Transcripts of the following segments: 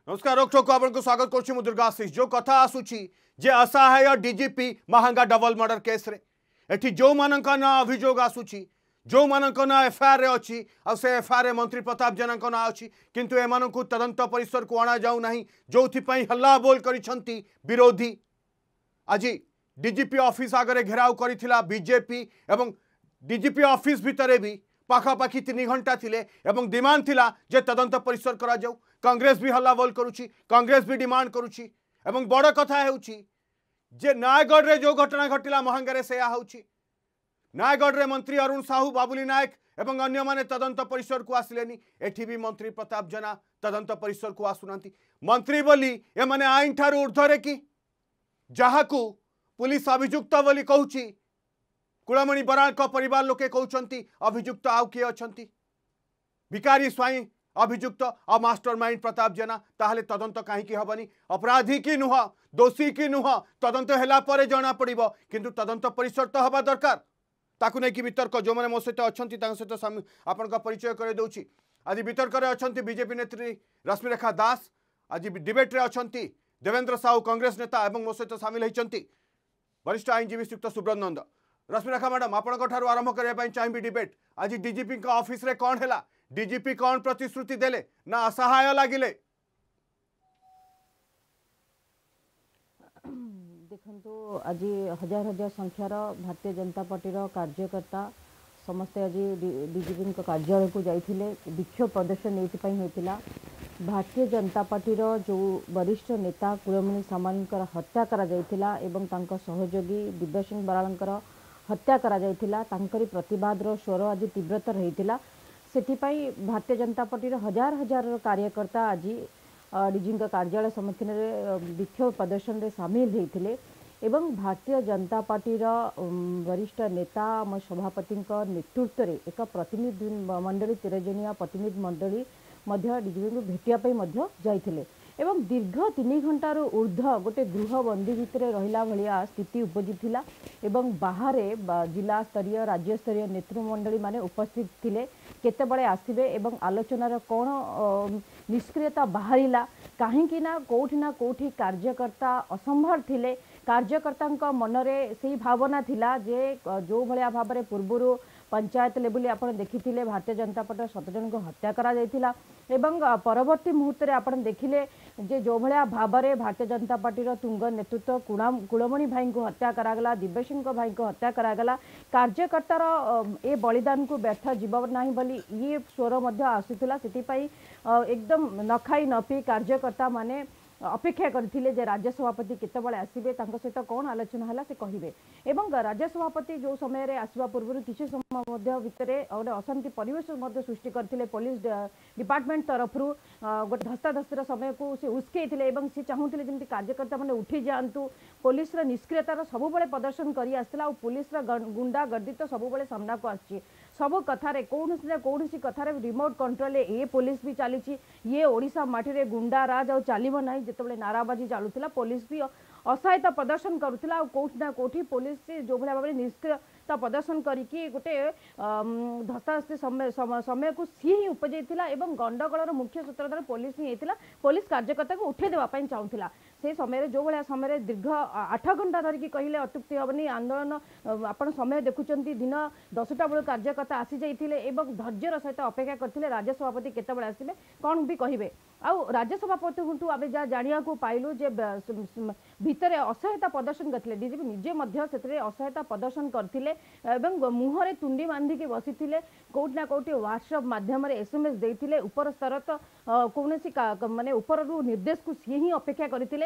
नमस्कार रोकठोक आपको स्वागत करुच्ची मु दुर्गाशीष जो कथा आसूची जे असहाय डीजीपी महंगा डबल मर्डर केस रे एठी जो मानक ना अभियोग आसूची जो मानक ना एफआईआर रे अछि आ से एफआईआर रे मंत्री प्रताप जेना को ना अछि किंतु एमानकु तदंत परिसर को आना जाऊ नाही जोथि पई हल्ला बोल करिसंती विरोधी आज डीजीपी ऑफिस आगे घेराव करिथिला बीजेपी एवं डीजीपी ऑफिस भितरे भी पाखापाखि 3 घंटा थिले एवं डिमांड थिला जे तदंत परिसर करा जाऊ कांग्रेस भी हल्ला बोल करुची कांग्रेस भी डिमांड करुची एवं बड़ कथा हेउची जे नयगढ़ रे जो घटना घटिला महंगारे से होउची नयगढ़ रे मंत्री अरुण साहू बाबुली नायक एवं अन्य माने तदंत परिसर को आसिलेनी एठी भी मंत्री प्रताप जेना तदंत परिसर को आसुनांती मंत्री बोली ए माने आईन ठारू ऊर्ध्वरे कि जहाकू पुलिस अभियुक्त बोली कहूची कुलमणि बराल को परिवार लोके कहउछंती अभियुक्त आउ किए अछंती भिकारी स्वाई अभियुक्त आ मास्टरमाइंड प्रताप जेना ताहले तदंत कहीं हबनी अपराधी की नुह दोषी की नुह तदंत हैला परे जना पड़िबो किंतु तदंत परिसर तो हबा दरकार ताकु नै कि वितर्क जो माने मो सहित अछंती तांग सहित आपन का परिचय करे दउची आज वितर्क रे अछंती बीजेपी नेत्री रश्मिरेखा दास आज डिबेट रे अछंती देवेंद्र साहू कांग्रेस नेता एवं मो सहित शामिल होइचंती वरिष्ठ आईनजीवी श्रीयुक्त सुब्रत नंद रश्मिरेखा मैडम आपण आरंभ करने चाहिए डिबेट आज डीजीपी का ऑफिस रे कौन है डीजीपी कौन प्रतिश्रुति देले ना असहाय लगिले देखंतु आज हजार हजार संख्यार भारतीय जनता पार्टी कार्यकर्ता समस्ते आज डीजीपी कार्यालय को जाइथिले विक्षोभ प्रदर्शन होता भारतीय जनता पार्टी जो वरिष्ठ नेता कुलमणि सामंतर हत्या करा जाइथिला एवं तांको सहयोगी दिव्य सिंह बरालंकर हत्या करा जाइथिला तांकरी प्रतिवाद स्वर आज तीव्रतर होता सेथिपाई भारतीय जनता पार्टी हजार हजार कार्यकर्ता आज डीजी कार्यालय सम्मुखीन में विक्षोभ प्रदर्शन में सामिल होते एवं भारतीय जनता पार्टी वरिष्ठ नेता सभापति नेतृत्व में एक प्रतिनिधि मंडली 13 जनिया प्रतिनिधि मंडली डीजीपी को भेटिया जाइथिले एवं दीर्घ 3 घंटार ऊर्ध्व गोटे गृहबंदी भितर रहिला भलिया स्थिति उपजिथिला एवं बाहर जिला स्तरीय राज्य स्तरीय नेतृमंडली माने उपस्थित थिले केते बळे आसीबे एवं आलोचनार कोन निष्क्रियता बाहरिला काहेकि ना कोठी कार्यकर्ता असंभार थिले कार्यकर्ता मनरे से भावना थिला जे जो भलिया भाबरे पूर्वरु पंचायत लेवल आप देखिए भारतीय जनता पार्टी 7 जन को हत्या करा जाइथिला एवं परवर्ती मुहूर्त में आप देखिले जे जो भलिया भाबरे भारतीय जनता पार्टी तुंग नेतृत्व कुलमणि भाई को हत्या करागला दिव्य सिंह भाई को हत्या करागला कार्यकर्तार ए बलिदान को व्यर्थ जीव नहीं बोली ये स्वर मध्य आसुला से एकदम न खाई न पी कार्यकर्ता माने अपेक्षा करथिले जे राज्य सभापति केते बळे आसीबे तांको सहित कोन आलोचना हला से कहिबे एवं राज्य सभापति जो समय रे आसीबा पूर्व किछि समय मध्य भितरे ओडे अशांति परिवेश मध्य सृष्टि करथिले पुलिस डिपार्टमेंट तरफरु गोटे धस्ताधस्तिर समय को से उस्केइथिले एवं से चाहूथिले जेंति कार्यकर्ता माने उठी जांतु पुलिस रा निष्क्रियतार सबु बळे प्रदर्शन करी आस्थिला और पुलिस रा गुंडा गर्दी तो सबु बळे सामना को आछि सब कथारे कौन कथारे रिमोट कंट्रोल ये पुलिस भी चली ये ओडिशा माटी रे गुंडा राज और चलो ना जिते नाराबाजी चलुला पुलिस भी असहायता प्रदर्शन करुला कौटी ना कौटी पुलिस जो भाव में निष्क्रियता प्रदर्शन करके गोटे धस्ताधस्ती समय को सी ही उपजाइला एवं गंडगोलर मुख्य सूत्रधार पुलिस ही होता पुलिस कार्यकर्ता को उठे देवाई चाहूला से समय जो भाया समय दीर्घ 8 घंटा धरिकी कहले अत्युक्ति हेनी आंदोलन आपण समय देखुं दिन 10टा बेलू कार्यकर्ता आसी जाइए एवं धैर्यर सहित अपेक्षा करते राज्य सभापति केतबेले आसिबे कौन भी कहिबे आउ राज्य सभापति आम जहाँ जाना पाइलु जे भितर असहायता प्रदर्शन करते डीजीपी निजे असहायता प्रदर्शन करते मुहरे तुंडी बांधिकी बसी कौटिना कौटी व्हाट्सएप माध्यम एसएमएस देते उपर स्तर तो कौन माने उपर निर्देश को सी ही अपेक्षा करते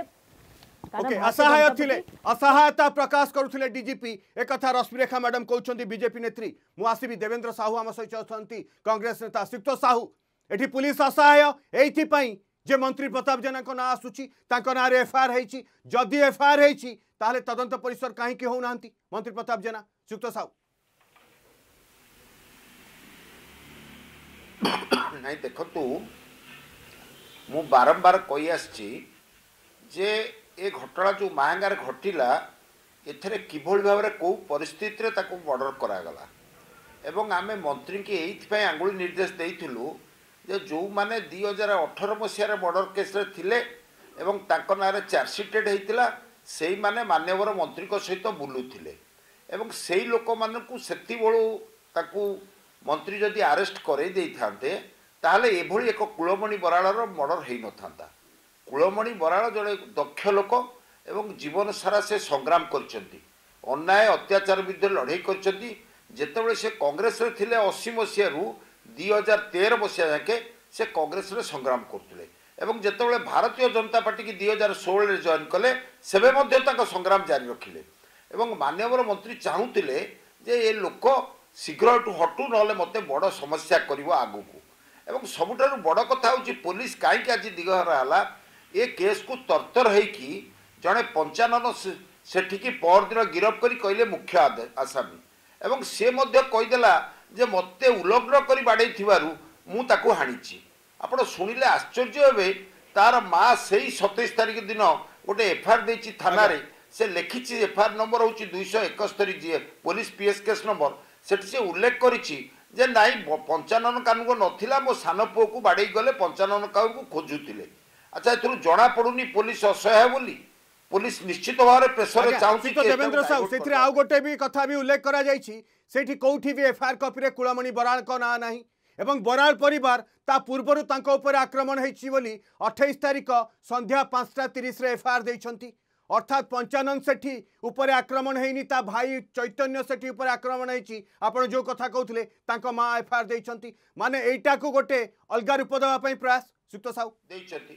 असहाय थिले असहायता प्रकाश करुथिले डीजीपी एक कथा रश्मिरेखा मैडम कहउछंती बीजेपी नेत्री मु आसीबी देवेंद्र साहू आम सहित अछंती कांग्रेस नेता श्रीयुक्त साहू एठी पुलिस असहाय एथि पई जे मंत्री प्रताप जेना को ना आसुची तांको ना रे एफआईआर हेची जदी एफआईआर हेची ताले तदंत परिसर काहे कि होउनांती मंत्री प्रताप जेना श्रीयुक्त साहू नहीं देखतु मु बारंबार कही आछि जे ए घटना जो महंगार घटिला एथरे किभल भाव में कौ परिस्थिति रे ताको मर्डर करागला एवं आमे मंत्री के एइथि पय आंगुली निर्देश देइथिलु जे जो माने 2018 मसीह मर्डर केस रे थिले एवं तांको नारे चार्जसीटेड होता से माने मान्यवर मंत्री सहित बुलूले एवं से लोक मानू से बड़ू मंत्री जदि आरेस्ट करई थांते ताहले एभली एक कुलमणि बराळर मर्डर हो न था। कुलमणि बराळ जड़े दक्ष लोक एवं जीवन सारा से संग्राम करचंती अन्याय अत्याचार विरुद्ध लड़ाई करचंती जेतेबेले से कांग्रेस रे थिले 80 मसीह रु 2013 मसीह जाके से कांग्रेस रे संग्राम करथुले एवं जेतेबेले भारतीय जनता पार्टी की 2016 रे जॉइन कले सेबे मध्ये ताका संग्राम जारी रखिले एवं मान्यवर मंत्री चाहूतिले जे ए लोक शीघ्र हटू नले मते बड़ समस्या करिवो आगु को एवं सबुठारु बड़ कथा होची पुलिस काईकि आज दिगहरा हला ए केस को तरतर होईकि जड़े 55 सेठिकी परदिन गिरफ करी कहले मुख्य आसामी एवं से मध्य कहीदेला जे मते उलग्न करी बाड़े थिबारु मु ताकू हाणीची आपण शुणिले आश्चर्य हेबे तार माँ से 27 तारिख दिन गोटे एफआईआर देछि थाना रे से लिखिछि एफआईआर नंबर होछि 271 जी police PS case number Sethi से उल्लेख करिछि जे नाई 55 कानून नथिला मो सान पुओ को बाड़े गले 55 कानून को खोजुतिले। अच्छा एथुरु जणा पडुनी पुलिस असहाय बोली पुलिस निश्चित भाव प्रेसर चाहूँ तो देवेंद्र साहू से आउ गोटे भी कथा भी उल्लेख करा जायछि सेठी कोठी भी एफआईआर कॉपी रे कुलमणि बराळ को ना नाही एवं बराळ परिवार ता पूर्वरु तांको ऊपर आक्रमण हेछि बोली 28 तारिख संध्या 5:30 रे एफआईआर दैछंती अर्थात 55 सेठी ऊपर आक्रमण हेनी ता भाई चैतन्य सेठी ऊपर आक्रमण हेछि आपण जो कथा कहउथले तांको मां एफआईआर दैछंती माने एटा को गोटे अलगा रूप देवा पई प्रयास सुक्त साहू दैछंती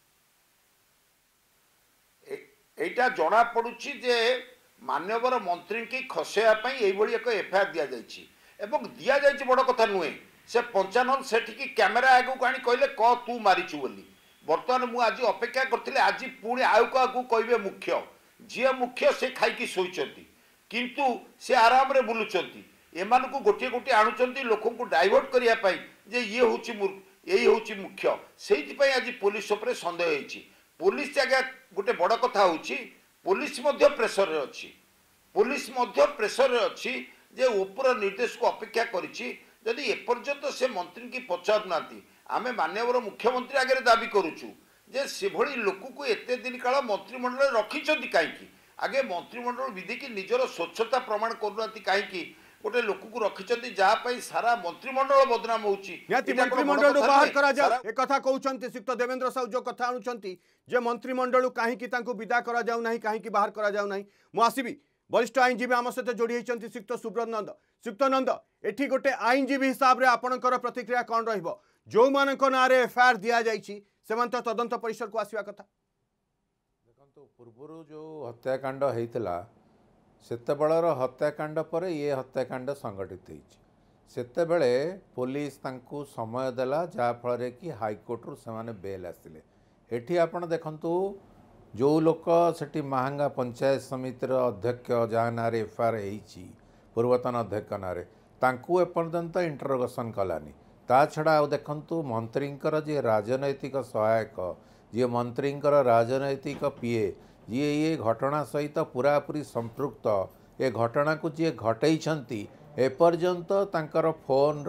एटा जना पड़ुछि जे मान्यवर मंत्री की खसेया एक एफआईआर दि जाइछि एवं दिया जाइछि बड़ कथा नुहे से 55 सेठी कैमेरा आगू आनी कहले क तू मारिछु बोली बर्तमान मु आज अपेक्षा करथिले आज पुणी आउ को कहबे मुख्य जी मुख्य से खाइकी शोइचंती किंतु से आराम रे बुलुचंती एमान को गोटे गोटे आणुचंती लोक को डाइवर्ट करिया पई जे ये होछि यही होछि मुख्य सेति पई आज पुलिस ऊपर संदेह होइछि पुलिस जगह गोटे बड़ कथा होछि पुलिस मध्य प्रेशर रे अछि पुलिस मध्य प्रेशर रे अछि जे ऊपर निर्देश को अपेक्षा करिछि जदि एपर्यंत से मंत्री की पचार नाती आमे मान्यवर मुख्यमंत्री आगे दाबी करुचु जे से भली लोक को एते दिन काल मंत्रिमंडल रखिछंती काईकी आगे मंत्रिमंडल विधि की निजर स्वच्छता प्रमाण करूनाती काईकी गोटे लोक को रखिछंती जहा पई सारा मंत्रिमंडल बदनाम होउची याति मंत्रिमंडल बाहर करा जा ए कथा कहउछंती सिक्त देवेंद्र साहू जो कथा आणुछंती जे मंत्रिमंडल काईकी तांको विदा करा जाउ नाही काईकी बाहर करा जाउ नाही मु आसीबी वरिष्ठ आईनजीवी आम सहित जोड़ी होती सिक्त सुब्रत नंद सिक्त नंद एठी गोटे आईनजीवी हिसाब रे आपणकर प्रतिक्रिया कौन रहिबो जो मानक ना रे एफआईआर दिया जाइछि सेमान तो तदंत परिसर को आसीबा कथा देखंतु पूर्वरु जो हत्याकांड हेइतला सेतेबेलर हत्याकांड पर ये हत्याकांड संगठित होइछि सेतेबेले पुलिस तांकु समय देला जा फल कि हाईकोर्ट रु सेमाने बेल आसिले एठी आपण देखंतु जो लोक सेठी महांगा पंचायत समितिर अध्यक्ष जहाँ ना एफआईआर होइछि पूर्वतन अध्यक्ष ना तांकु एपर्यंत इंटरोगेशन कलानी ता छड़ा आउ देखंतु मंत्रींकर जे राजनैतिक सहायक जी मंत्रींकर राजनैतिक पीए जी ये घटना सहित पूरापूरी संपृक्त ए घटना को जी घटैछंती एपर्यंत तांकर फोन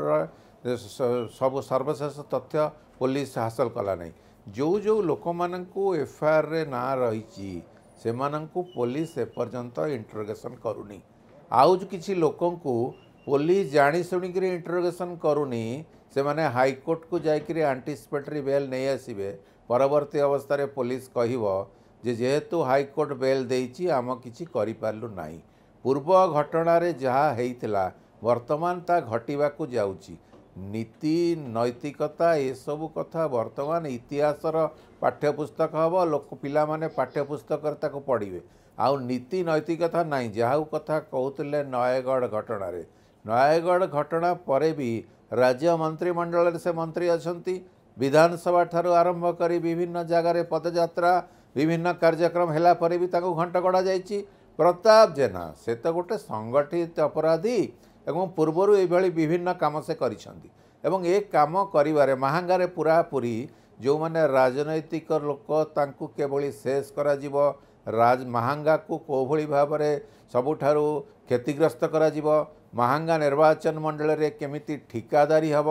सब सर्वशेष तथ्य पुलिस हासिल कला नहीं जो जो लोक मानू एफआईआर रे ना रही से मानू पुलिस एपर्यंत इंटरोगेशन करूनी आउ किसी लोकों को पुलिस जानी शुणिक इंटरोगेशन करूनी से माने हाईकोर्ट को जाकर आंटीसिपेटरी बेल नहीं आसबे परवर्ती अवस्था रे पुलिस कहब जेहेतु हाईकोर्ट बेल देइछि आम किछि करि पारलु नाही पूर्व घटना रे जहा हेइतिला वर्तमान ता घटिबाकू जाउछि नीति नैतिकता ये सब कथा वर्तमान इतिहासर पाठ्यपुस्तक हम लोक पिला माने पाठ्यपुस्तक पढ़े आउ नीति नैतिकता नहीं जहाँ कथा कहते नयगढ़ घटना रे नयगढ़ घटना पर भी राज्य मंत्रिमंडल से मंत्री अच्छा विधानसभा ठारू आरंभ कर विभिन्न जगार पदयात्रा विभिन्न कार्यक्रम है पर भी घंटा गड़ा जाइए प्रताप जेना से तो गोटे संगठित अपराधी एवं पूर्वर ये विभिन्न काम से करिसेंती एवं ए काम करिवारे महांगारे पूरा पूरी जो माने राजनैतिक लोक तांकु केवली शेष करा जिवो महांगा को कोभली भाव में सबुठारु क्षतिग्रस्त करा जिवो महांगा निर्वाचन मंडल रे केमिति ठिकादारी हबो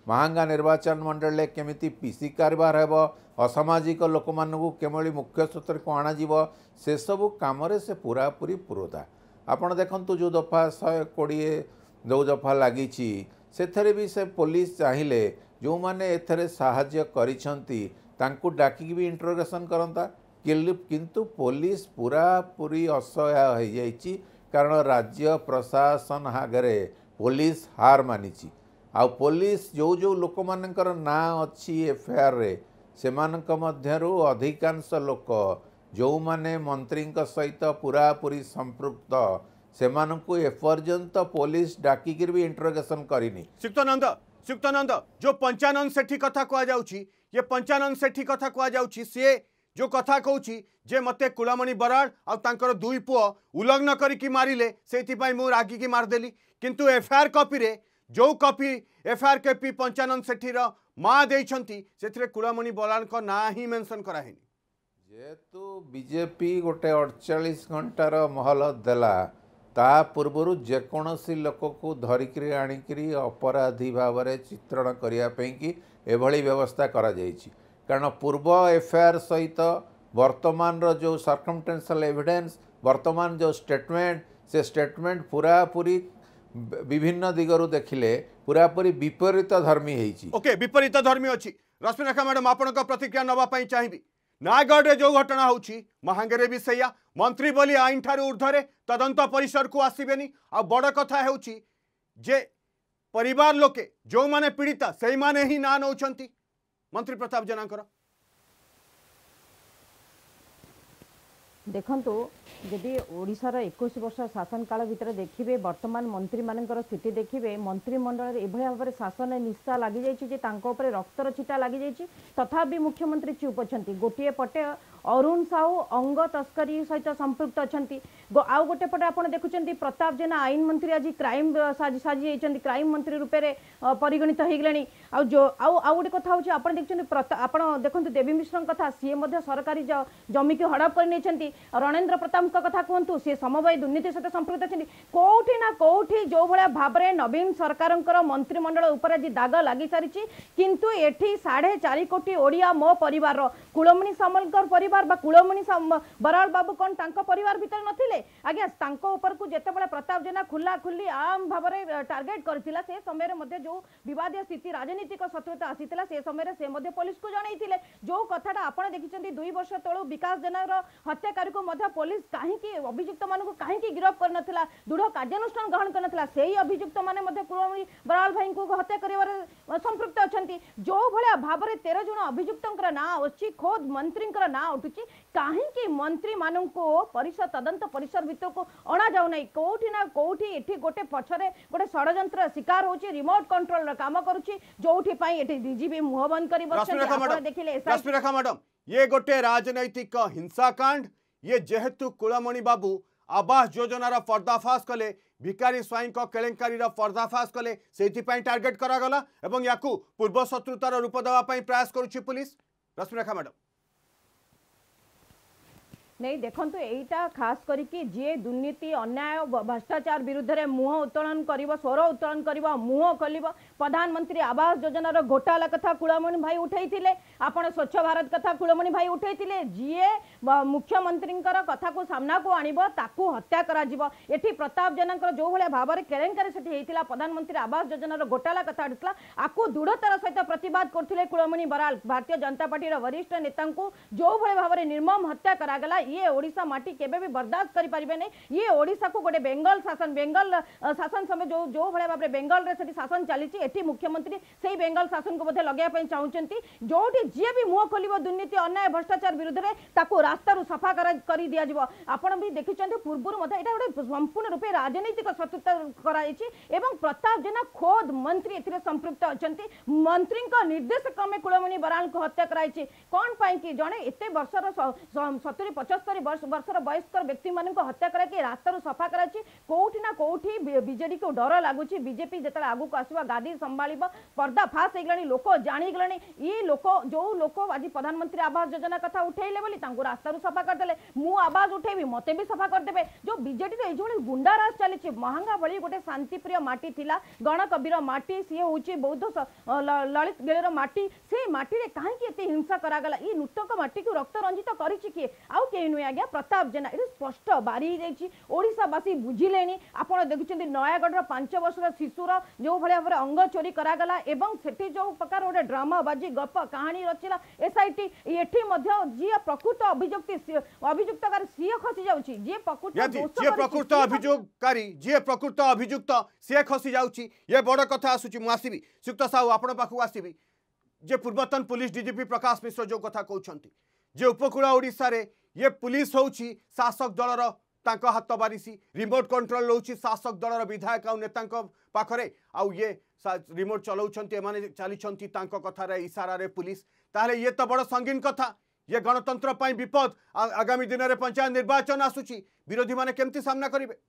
महांगा निर्वाचन मंडल केमिति पीसी कारबार हेब असामाजिक लोक मानू केमली मुख्य स्रोत को अणाଯିव से सबू कम से पूरा पूरी पुरोधा आपण देखंतु जो दफा 120 जो दफा लगी से भी से पुलिस चाहिए जो मैंने एथरे साहाय्य करिसंती तांकु डाकी भी इंटरोगेशन करंता किंतु पुलिस पूरा पूरी असहाय हो जाइए कारण राज्य प्रशासन आगे पुलिस हार मानी आ पुलिस जो जो लोक मानकर ना अच्छी एफआईआर रे सेमानक मध्यरु अधिकांश लोक जो माने मंत्री सहित पूरा पूरी संपृक्त सेमानकु एपर्यंत पुलिस डाकिक भी इंटरोगेशन करनी। सुक्तानंद जो पंचानन सेठी कथा कह जाउची ये पंचानन सेठी कथा कह जाउची से जो कथा कहूँ जे मते कुलामणि बराड़ आ तांकर दुई पुओ उल्लंघन करिकी मारिले सेथिपाई मु रागिकी मारदेली किंतु एफआईआर कॉपी रे जो कॉपी एफआईआर कॉपी पंचानन सेठीर माँ देइछंती सेथिरे कुलामणि बराड़ को ना ही मेंशन कराहेनी जेहेतु बीजेपी गोटे 48 घंटार महल देला ता पूर्वर जेकोसी लोक को धरिक आणिकी अपराधी भाव में चित्रण करने की एभली व्यवस्था करा जाइछि कारण पूर्व एफआईआर सहित वर्तमान जो सर्कमटेंशियल एविडेंस वर्तमान जो स्टेटमेंट से स्टेटमेंट पूरा पूरी विभिन्न दिगरु देखिले पूरा पूरी विपरीत धर्मी होइछि। ओके विपरीत धर्मी अच्छी रश्मिरेखा मैडम आपण प्रतिक्रिया नापी चाहिए नयगढ़ रे जो घटना होची महांगे भी सैया मंत्री बोली आईन ठारू ऊर्धरे तदंत परिसर को आसबेनी आ बड़ कथा होची जे परिवार लोके जो माने पीड़िता से माने ही ना नौचंती मंत्री प्रताप जेनाकर देखंतु जदि ओडिशार 21 वर्ष शासन काल भितर देखिए वर्तमान मंत्री मानकर स्थिति देखिए मंत्रिमंडल एभली भाव में शासन निशा लगी जाइए रक्तर छिटा लगी जाइए तथापि मुख्यमंत्री चुप अच्छा गोटे पटे अरुण साहू अंग तस्करी सहित संपृक्त अच्छा आउ गोटे पटे आप देखुं प्रताप जेना आईन मंत्री आज क्राइम साजी क्राइम मंत्री रूपे परिगणित हो गले आउ गोटे कथा हूँ आप देखते देवी मिश्र कथा सी सरकारी जमी की हड़प कर रणेन्द्र प्रताप कथा कहतु सी समवाय दुर्नीति सहित संपृक्त अच्छा कौटी ना कौटी जो भाया भाव में नवीन सरकार मंत्रिमंडल उपर आज दाग लगी सारी किंतु एठी 4.5 कोटी ओडिया मो परिवार कुलमणि सामलकर परिवार बा कुलमणि बराड़ बाबू कौन तांको परिवार भीतर नथिले आज्ञा तांको ऊपर को जेतेबेले प्रताप जेना खुला खुली आम भाव में टार्गेट करथिला से समय मध्ये जो विवादीय स्थिति राजनीतिक शत्रुता आसीथिला से समय से मध्ये पुलिस को जणाइथिले जो कथाटा आपण देखिचंदी 2 वर्ष तळो विकास जेनार हत्याकारी को मध्ये पुलिस काहेकि अभियुक्त मानक काहेकि गिरफ कर नथिला दृढ़ कार्यानुष्ठान ग्रहण कर नथिला सेही अभियुक्त माने मध्ये कुलमणि बराड़ भाई को हत्या करिवार संपृक्त अछंती जो भलिया भाव में 13 जन अभियुक्तंकर ना अछि खोद मंत्रींकर ना उठुची काहेकि मंत्री मानक परिषद तदंत परिसर भीतर को अणा जाउ नै कोठी ना कोठी एठी गोटे पछरे गोटे षडयंत्र शिकार होची रिमोट कंट्रोल काम करूची जोठी पई एठी डीजीपी मुह बंद करी बसछन आपण देखिले रश्मिरेखा मैडम ये गोटे राजनैतिक हिंसाकांड ये जेहेतु कुलमणि बाबू आवास योजनार पर्दाफाश कले भिकारी स्वाई केलेंकारी पर्दाफाश कले से टार्गेट करागला एवं या पूर्व शत्रुतार रूप देवाई प्रयास करुच्ची पुलिस रश्मिरेखा मैडम नहीं देखंतु एटा खास करिकी जे दुर्नीति अन्याय भ्रष्टाचार विरुद्ध रे मुह उत्तोलन करिवो स्वर उत्तोलन करिवो मुह खोलिवो प्रधानमंत्री आवास योजनार घोटाला कथा कुलमणि भाई उठैथिले आपण स्वच्छ भारत कथा कुलमणि भाई उठैथिले जे मुख्यमंत्रींकर कथा को सामना को आनिबो ताकू हत्या करा जिवो एठी प्रताप जेनांकर जो भले भाव में केलेंकारी सेठी हेतिला प्रधानमंत्री आवास योजनार घोटाला कथा आडितला आकू दृढ़तार सहित प्रतिवाद करथिले कुलमणि बराड़ भारतीय जनता पार्टी वरिष्ठ नेता जो भले भाव में निर्मम हत्या करागला ये ओडिशा माटी केबे भी बर्दाश्त करि परिबे नै ये ओडिशा को गोटे बेंगल शासन समय जो जो भले भाव में बेंगल रे सेठी शासन चली एठी मुख्यमंत्री सेही बेंगल शासन को मध्ये लगाया पई चाहुचंती जोठी जे भी मुह खोलिबो दुर्नीति अन्याय भ्रष्टाचार विरुद्ध रे ताको रास्ता रु सफा करी दिया जिवो आपण भी देखिचंती पूर्व मध्ये एटा गोटे संपूर्ण रूपे राजनीतिक शत्रुता कराइछि एवं प्रताप जेना खोद मंत्री एथिरे संपृक्त अछंती मंत्री को निर्देश क्रमे कुलमणि बराड़ को हत्या कराइछि कोन पई कि जणे एते वर्षर 70-75 75 वर्षर वयस्कर व्यक्ति मान हत्या करा रास्ता सफा करा कोठी ना कोठी बीजेडी को डर लगुच बीजेपी जिते आगू आसवा गादी संभाल पर्दा फाश हो गलानी लोक जाणीगले ये लोक जो लोक आज प्रधानमंत्री आवास योजना कथा उठेले बोली रास्ता सफा करदे मु आवाज उठेबी मते भी सफा करदे जो बीजेडी ये गुंडाराज चली महांगा भली गोटे शांतिप्रिय माटी थिला गणकबीर माटी सी हूँ बौद्ध ललित गिलेर माटी से माटी कहीं हिंसा करागला ये नूतक माटी को रक्त रंजित कर किए आउ कहीं नुहे आज्ञा प्रताप जेना ये स्पष्ट बारी ओडावासी बुझिले आपड़ देखुं नयागढ़ 5 वर्षर शिशुर जो भाई भाव अंग चोरी करागला एवं सेठी जो प्रकार गोटे ड्रामा बाजी गप कहानी रचिला एसआईटी एठी जी प्रकृत अभियुक्तकार सी खसी जाउची जे प्रकृत अभियोगकारी जी प्रकृत अभियुक्त सी खसी जाउची ये बड़ कथा आसुची मु आसीबी सुक्त साहू आपण पाखु आसीबी जे पूर्वतन पुलिस डीजीपी प्रकाश मिश्र जो कथा कहउछंती जे उपकूल ओडिशा रे ये पुलिस होउची शासक दलर तांको हाथ बारिसी रिमोट कंट्रोल रोची शासक दलर विधायक आ नेता पाखरे आउ ये रिमोट चलाउछंती एमाने चालिछंती तांको कथारे इशारा रे पुलिस ताले ये तो बड़ संगीन कथा ये गणतंत्र पई विपद आगामी दिन में पंचायत निर्वाचन आसुची विरोधी माने केमती सामना करिवे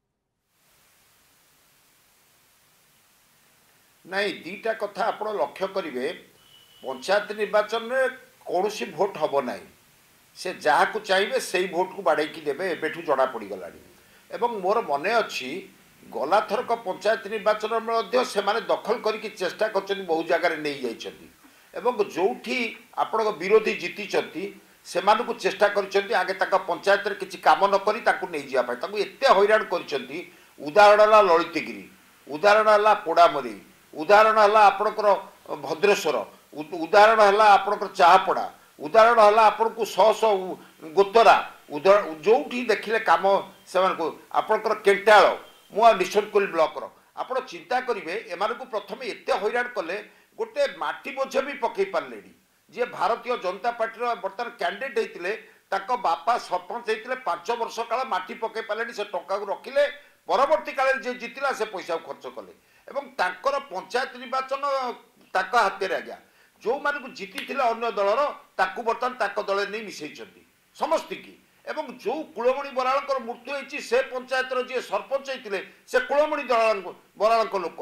नहीं दीटा कथा आप लक्ष्य करेंगे पंचायत निर्वाचन में कौन सी भोट हम ना से जहाँ को चाहिए से भोट को बाड़े देवे एबेठू जना पड़गला एवं मोर मन अच्छी गला थरक पंचायत निर्वाचन से दखल करके चेष्टा कर बहुत जगार नहीं जाइए जो आपण विरोधी जीति से चेष्टा कर आगे पंचायत रे किसी काम न करी नहीं जावाई एत हैरान कर उदाहरण है ललितगिरी उदाहरण है पोड़ामरी उदाहरण है आपणकर भद्रेश्वर उदाहरण है आपणकर चाहापड़ा उदाहरण है आपन को शह शह गोतरा जो देखिले कम से आपणकर केन्टाल मुआ निशनकुल ब्लॉक आप चिंता करेंगे एम को प्रथम एत हैरान कले गोटे माटी बोझ भी पकई पारे जी भारतीय जनता पार्टी बर्तमान कैंडिडेट होते बापा सरपंच होते 5 वर्ष काल माटी पकई पारे से टंका को रखिले परवर्ती काल जे जीतला से पैसा खर्च कले एवं तांकर पंचायत निर्वाचन हाथ में आज्ञा जो मानक जीति अन्य दलर ताकू बर्तमान दल नहीं मिसई समस्त की एवं जो कुलमणि बराल मृत्यु होती से पंचायत जी सरपंच होते से कुलमणि बराल लोक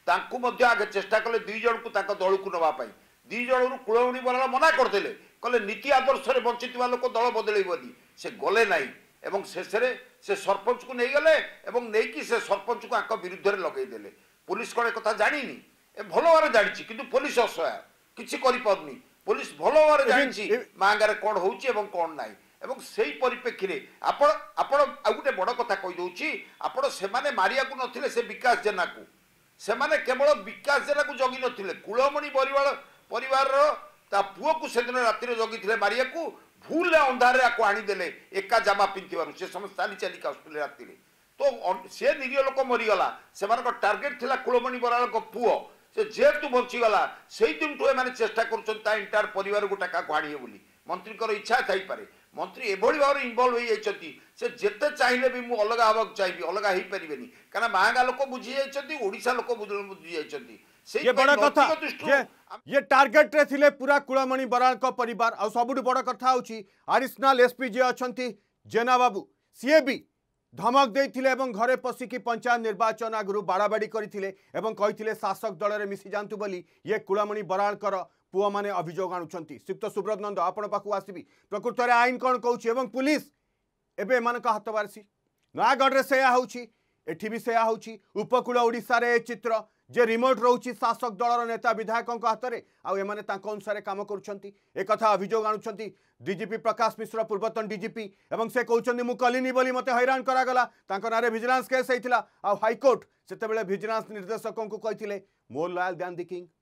आगे चेष्टा कले 2 जन को दल को नापी 2 जन कुलमणि बराल मना करदे कले नीति आदर्श में बंची लोक दल बदलैबनी से गले ना एवं शेष से सरपंच को नहीं गले एवं नहीं कि से सरपंच को विरुद्ध में लगेदेले पुलिस कौन एक जानी भल भाव जानी कि पुलिस असहाय किसी करें पुलिस भल भाव जानी मांगार कौन हो कौन ना एवं से परिप्रेक्षी में आपण गोटे बड़ कथा कहीदे आपण से मारिया नथिले से विकास जेना को से केवल विकास जेना को जगी नथिले कुलमणि परिवार पुओ को से दिन राति जगी मारिया को भूल अंधार आनीदेले एका जामा पिंधार से समस्त चाली चालिका आसुले राति तो से निरीह लोक मरीगला से टार्गेट थिला कुलमणि बराल पुओ से जेहेतु बंचीगला से दिन ठू एम चेष्टा कर इंटायर परिवार को टाका आने बोली मंत्री इच्छा थी मंत्री एभली भाव इनवल्व हो से जिते चाहिए भी मुझे अलग हाँ चाहिए अलग हो पारे क्या महंगा लोक बुझी जाइए लोक बुझी ये बड़ा कथा ये टार्गेट रे थिले पूरा कुलमणि बराल को परिवार आ सबुठ बड़ कथा होची एडिशनल एसपी जे अछंती जेना बाबू सीए भी धमक देथिले एवं घरे पशिकी पंचायत निर्वाचन आगु बाड़ाबाड़ी करथिले एवं कहिथिले शासक दल रे मिसी जांतु बोली ये कुलमणि बरालकर पुआ माने अभियोग आणुछंती सिक्त सुब्रत नंद आपण पाखु आसीबी प्रकृत रे आईन कोन कहउछि एवं पुलिस एबे मानक हाथ बारसी नयागढ़ रे सेया होउछि एठी भी सेया होउछि उपकूल ओडिसा रे चित्र जे रिमोट रोची शासक दलर नेता विधायकों हाथ में आउ एमाने तांको अनुसार काम करुछंती एक कथा अभियोग आणुछंती डीजीपी प्रकाश मिश्र पूर्वतन डीजीपी एवं से कहउछंती मु कलिनी बोली मते हैरान करागला तांको नारे विजिलेंस केस हेतिला आ हाईकोर्ट सेते बेले विजिलेंस निर्देशकों को कहिथिले more loyal than the king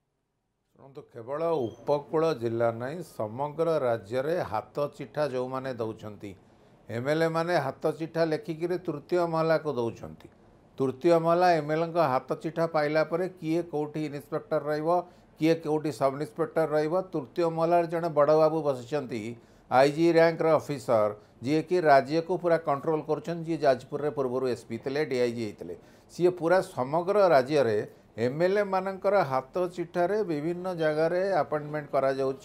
तो केवल उपकूल जिला नहीं समग्र राज्य रे हाथ चिठा जो माने दउछंती एमएलए माने हाथ चिठा लेखिक तृतीय महला को दउछंती तृतीय महला एमएलए का हाथ चिठा पाइला परे किए कौटी इन्स्पेक्टर रहिबो किए कौटी सब इन्स्पेक्टर रहिबो तृतीय महला जड़े बड़ बाबू बसिचंती आईजी रैंक ऑफिसर जी कि राज्य को पूरा कंट्रोल करछन जी जाजपुर रे पूर्व एसपी थे डीआईजी होते सी पूरा समग्र राज्य रे एमएलए मानकर हाथ चिठारे विभिन्न जगार अपॉइंटमेंट करा जाउची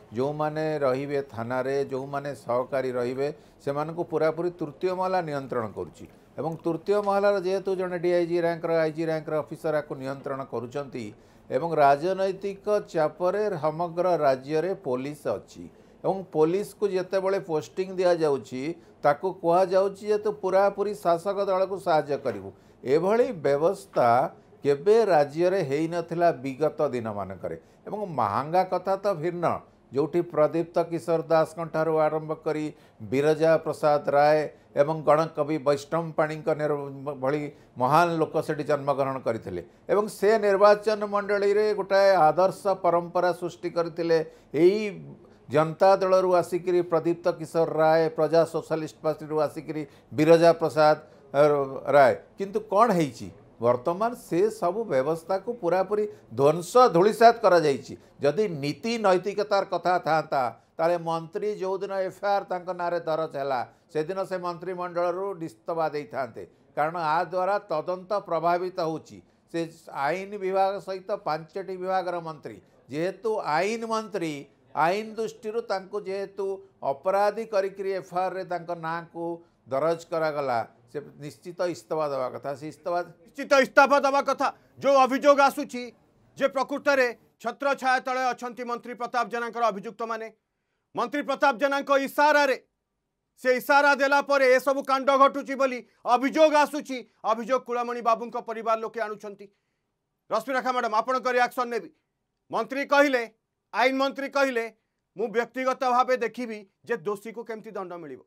जो माने रहिबे थाना रे जो माने सहकारी रहिबे से मानकु पूरापूरी तृतीय महला नियंत्रण करुच्ची एवं तृतीय महलार जेहेतु जड़े डीआईजी रैंकर आईजी रैंकर ऑफिसर आपको नियंत्रण करुचंती एवं राजनैतिक चापरे समग्र राज्य रे पुलिस अच्छी एवं पुलिस को जिते बड़े पोस्टिंग दिया जाउची ताकू कहा जाउची जे तो पूरापूरी शासक दल को साहाय्य करिवु एभली व्यवस्था केबे राज्य रे हेई नथिला विगत दिन मानकरे एवं महंगा कथा तो भिन्न जोठी प्रदीप्त किशोर दास ठारू आरंभ करी बिरजा प्रसाद राय एवं गणकवि वैष्णव पाणी भली महान लोक से जन्मग्रहण करते एवं से निर्वाचन मंडली रे गोटाए आदर्श परंपरा सृष्टि करते जनता दल आसिकी प्रदीप्त किशोर राय प्रजा सोशलिस्ट पार्टी आसिकी बिरजा प्रसाद राय किंतु कौन है वर्तमान से सबु व्यवस्था को पूरापूरी ध्वंस धूलिसात करा जाइछि जदि नीति नैतिकतार कथा था ताले मंत्री जो दिन एफआईआर तांको नारे दरज है से दिन से मंत्रिमंडल इस्तीफा दे था कारण आ द्वारा तदंत प्रभावित होची से आईन विभाग सहित 5टी विभाग मंत्री जेहेतु आईन मंत्री आईन दृष्टि जेहेतु अपराधी करी एफआईआर रे तांको ना को दरज करागला से निश्चित इस्तीफा देवा कथा से इस्तीफा निश्चित इस्तीफा देवा कथा जो अभियोग आसुची जे प्रकृत में छत्र छाया तले अछंती मंत्री प्रताप जेना अभियुक्त माने मंत्री प्रताप जेना इशारा रे से इशारा देला परे ए सब कांड घटुची बोली अभियोग आसुची अभियोग कुलमणि बाबू परिवार लोके आणुछंती रश्मिरेखा मैडम आपण रिएक्शन नेबी मंत्री कहिले आईन मंत्री कहिले मु व्यक्तिगत भाव देखिबी जे दोषी को केमती दंड मिलिबो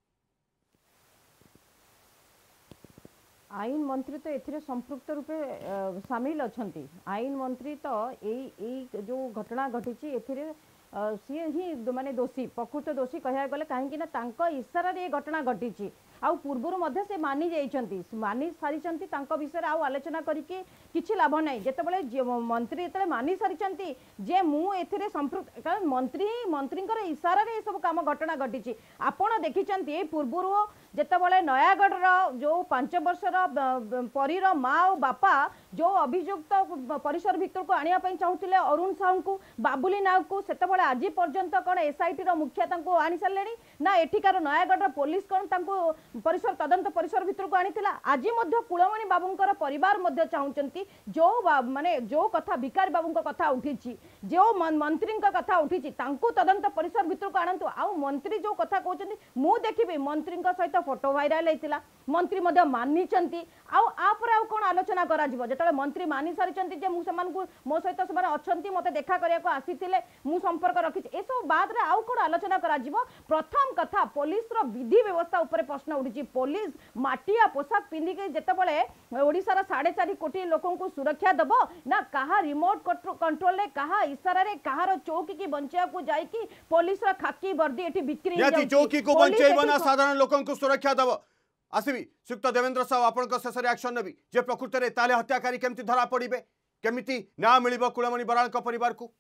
आईन मंत्री तो एथिरे संपृक्त रूपे सामिल अछंती आईन मंत्री तो एई जो घटना घटी एथिरे सी ही माने दोषी प्रकृत दोषी कह गले कहीं इशारा रे घटना घटी आउ पूर्वर से मानि जाइछंती मानि सारिछंती तांको विषय आउ आलोचना करिके किछि लाभ नाही जेतेबेले मंत्री जेतेबेले मानि सारिछंती जे मु एथिरे संपृक्त कारण मंत्रींकर इशारा रे सब काम घटना घटी आपण देखिछंती पूर्वर जेतेबेले नयागढ़ जो 5 वर्षर परीर माँ और बापा जो अभियुक्त परिसर भीतर को आनिया पई चाहुतिले अरुण साहू को बाबुली नाग को सेतेबेले आज पर्यंत कौन एसआईटी मुखिया तांको आनी सारे ना एठिकार नयागढ़ पुलिस कौन तांको परिसर तदंत परिसर भीतर को आनीला आज कुलमणि बाबूंकर परिवार चाहूँगी जो माने जो कथा भिकारी बाबू कथा उठी जो मंत्री कथा उठी तदंत परिसर भीतर को आणतु आउ मंत्री जो कथा कहते मु देखी मंत्री सहित फोटो भाइराल होता मंत्री मानी आउ कौन आलोचना करा जो मंत्री मानी सारी मो सहित से अच्छा मत देखा करने आसी मु संपर्क रखी ए सब बाद रे आउ कौन आलोचना करा प्रथम कथा पुलिस रो विधि व्यवस्था उपर प्रश्न उठी पुलिस माटिया पोशाक पिंधिक जितेबाला ओडिशार 4.5 कोटी लोकों को सुरक्षा दब ना कहा रिमोट कंट्रोल कहा इशारा रे कहार चौकी की बंचा को जाइकी पुलिस रा खाकी वर्दी एठी बिक्री यति चौकी को बंचेबो ना साधारण लोकों को सुरक्षा दब आसीबी सुक्त देवेंद्र साहब आपण शेष रिएक्शन नेबी जे प्रकृत रे ताले हत्याकारी केमती धरा पड़िबे केमिति न्याय मिलिबो कुलमणि बराल को परिवार को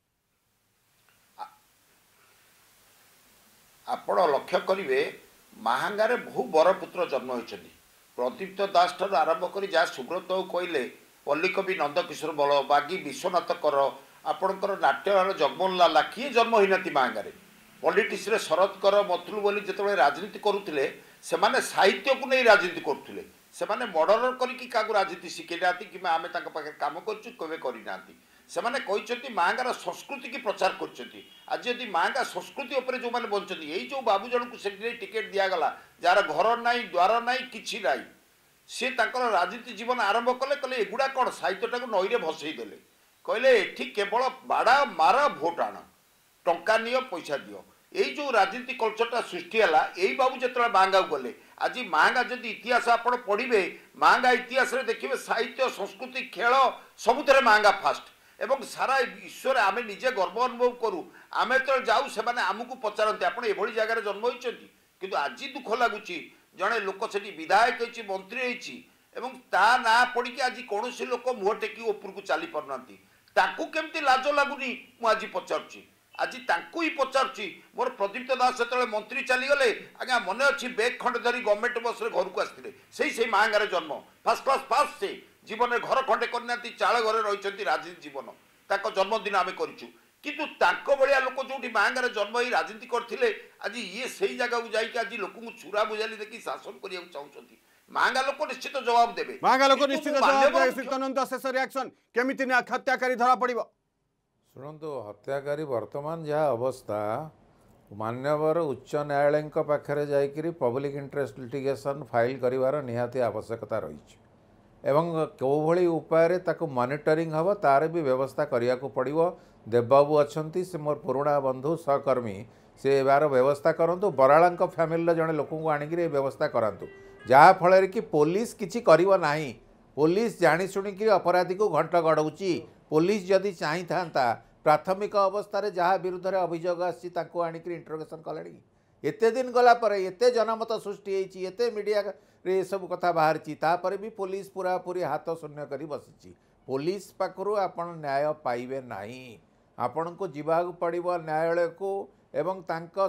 आपण लक्ष्य करिवे महांगारे बहु बर पुत्र जन्म होइछथि प्रदीप्त दास ठार आरंभ करी जा सुब्रत कहले पल्लीकवि नंदकिशोर बल बागी विश्वनाथ कर आपणकर नाट्यवार जगमोहन लाला किए जन्म होइनथि महांगारे पॉलिटिक्स रे शरद कर मतलू बोली जेतबे राजनीति करुथिले सेमाने साहित्य को नहीं राजनीति करुथिले सेमाने मर्डर करिकि कागु राजनीति शिखैनाती कि आमे तांका पाखे काम करछु केबे करिनाती सेमाने कहिसथि महांगार संस्कृति की प्रचार करछथि आज यदि महांगा संस्कृति उपरे जो माने बंचथि एई जो बाबू जन को सेठी टिकेट दिया गला जार घर नाही द्वार नाही किछि नाही से तांकर राजनीति जीवन आरंभ कले कले एगुडा कोन साहित्यटा को नईरे भसई देले कहले एठी केवल बाड़ा मारा भोट आण टंका नियो पैसा दियो यही जो राजनीति कल्चरटा सृष्टि है यही बाबू जो महांगा गले आज महांगा जदि इतिहास आप पढ़े महांगा इतिहास रे देखिए साहित्य संस्कृति खेल सबुथे महांगा फास्ट एवं सारा ईश्वर आम निजे गर्व अनुभव करूँ आम जो जाऊ से आमको पचारती आप जगार जन्म होती किंतु आज दुख लगुच जड़े लोक से विधायक होती मंत्री होती ता ना पड़ी आज कौन लोक मुह टेकी ऊपर को चली पारना केमती लाज लगुनि मुझे पचारुची आज तांकु ही पचारुची मोर प्रदीप्त दास जो मंत्री चलीगले आज्ञा मन अच्छी बैग खंडे धरी गवर्नमेंट बस रे घर को आसते से महांगार जन्म फास्ट क्लास पास से जीवन में घर खंडे करना चाल घरे रही राजनीति जीवन ताक जन्मदिन आम करूँ किंतु तांको भलिया लोक जो मांगार जन्म ही राजनीति करथिले आज ये सही जगह को जाइए आज लोक छुरा बुझाली देखी शासन करिया चाहूँगी मांगा लोक निश्चित जवाब देबे मांगा लोक निश्चित जवाब देबे श्रीतनंद शेष रिएक्शन केमिति ना हत्याकारी धरा पड़िबो शुणु हत्याकारी वर्तमान जहाँ अवस्था मान्यवर उच्च न्यायालय पाखे जाकि पब्लिक इंटरेस्ट लिटिगेशन फाइल करिवार निहाती आवश्यकता रही एवं कौभली उपाय ताको मॉनिटरिंग हम तार भी व्यवस्था करिया को पड़िबो देवबाबू अच्छी से मोर पुराणा बंधु सहकर्मी से यार व्यवस्था करंतु बराला फैमिली जड़े लोक आणिक व्यवस्था करातु जहाँ फल कि पुलिस किसी करिवो नाही पुलिस जानी शुणिक अपराधी को घंट गड़ौची पुलिस जदि चाही था प्राथमिक अवस्था जहाँ विरुद्ध में अभियोग आनिक इंटरोगेशन कले एत दिन गलापर एत जनमत सृष्टि होते मीडिया रे सब कथा बाहर भी पुलिस पूरा पूरी हाथ शून्य कर बसी पुलिस पाखु आपण न्याय पाइबे नाही आपण को जीवाक पड़ो न्यायालय को एवं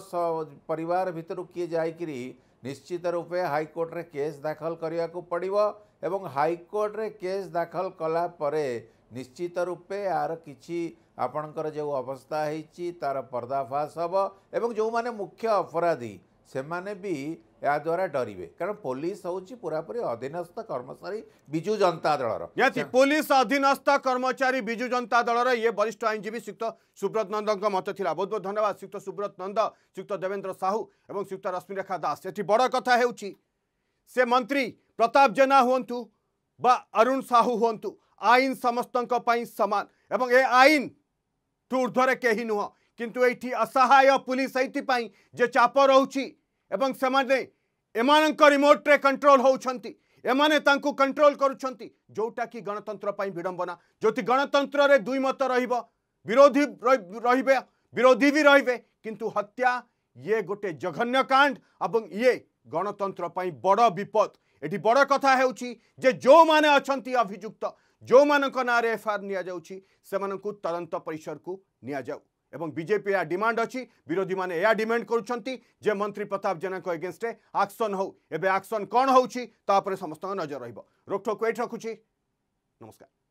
परिवार भितर किए जाकि निश्चित रूपे हाईकोर्ट रे केस दाखल करिया को पड़ो एवं हाईकोर्ट रे केस दाखल कला परे निश्चित रूपे यार किछि आपणकर जो अवस्था है तार पर्दाफाश हम एवं जो माने मुख्य अपराधी से माने भी या द्वारा डरिवे कारण पुलिस होची पूरा पूरी अधीनस्थ कर्मचारी बिजु जनता दलर पुलिस अधीनस्थ कर्मचारी बिजु जनता दलर ये वरिष्ठ आईनजीवी श्रीयुक्त सुब्रत नंद मत थिला बहुत बहुत धन्यवाद श्रीयुक्त सुब्रत नंद श्रीयुक्त देवेंद्र साहू एवं श्रीयुक्त रश्मिरेखा दास एठी बड़ कथा हेउची से मंत्री प्रताप जेना हुंतु बा अरुण साहू हुंतु आईन समस्तंक पई समान एवं ए आईन ऊर्ध्वर कहीं नुह किंतु ये असहाय पुलिस एपाई जे चाप रोची एवं सेमाने एमानंक रिमोट रे कंट्रोल होउछंती एमाने तांकु कंट्रोल करुछंती जोटा कि गणतंत्र पई विडंबना जोति गणतंत्र रे दुई मत रहिबो विरोधी रहिबे विरोधी भी रहिबे किंतु हत्या ये गोटे जघन्य कांड एवं ये गणतंत्र पई बड़ विपद एठी बड़ कथा हेउची जे जो माने अछंती अभियुक्त जो मानक नारे एफआईआर निया जाउची सेमानकु तदंत परिसर को निया जाउ एवं बीजेपी या डिमांड अच्छी विरोधी माने या डिमांड करुछंती जे मंत्री प्रताप जेना को एगेंस्ट एक्शन हो एबे एक्शन कौन होउची तापरे समस्त नजर रहिबो रोकठोक एठ रखुची नमस्कार।